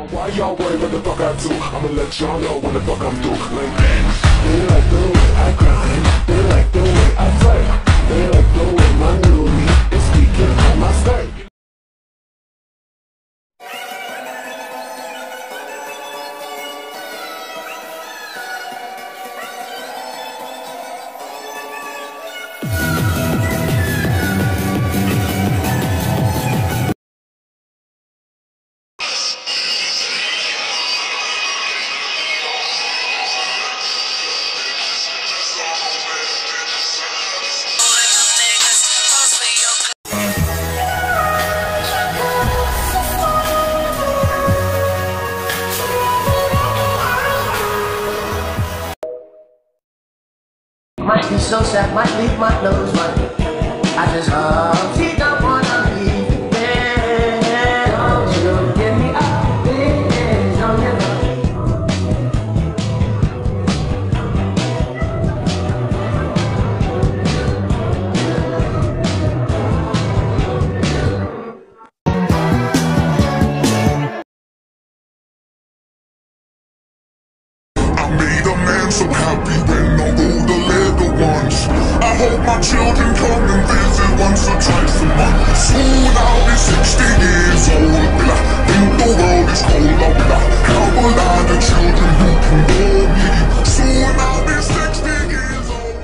Why y'all worry what the fuck I do? I'ma let y'all know when the fuck I'm through. Like bands, they like the way I grind, they like the way I play, they like the way my new me is speaking on my stage. Might be so sad, might leave my nose running. I just hope she don't wanna leave. Yeah, don't you give me up, please, don't give up. I made a man so happy when I rode the little ones. I hope my children come and visit once or twice a month. Soon I'll be 60 years old. Will I think the world is cold? Or will I have a lot of children who can bore me? Soon I'll be 60 years old.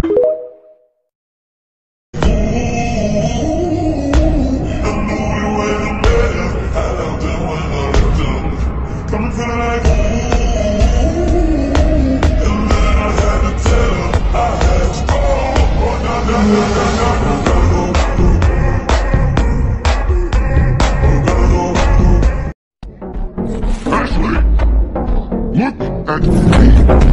Ashley, look at me.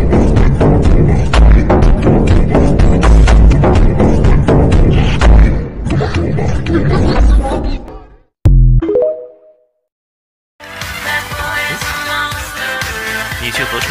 你去何处？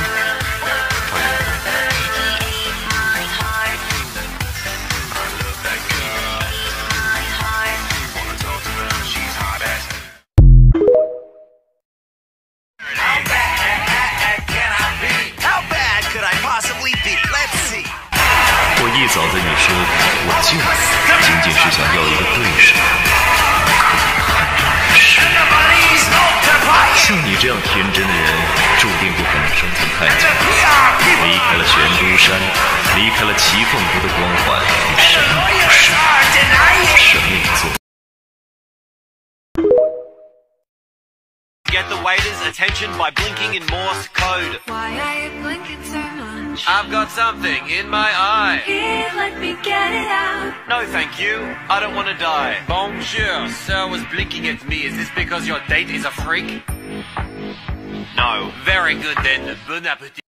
我一早对你说，我就仅仅是想要一个对手。像你这样天真的人，注定不可能生存太久。离开了玄都山，离开了骑凤湖的光环，你什么也不是，什么也不做。 Get the waiter's attention by blinking in Morse code. Why are you blinking so much? I've got something in my eye. Here, let me get it out. No, thank you. I don't want to die. Bonjour. Sir was blinking at me. Is this because your date is a freak? No. Very good then. Bon appetit.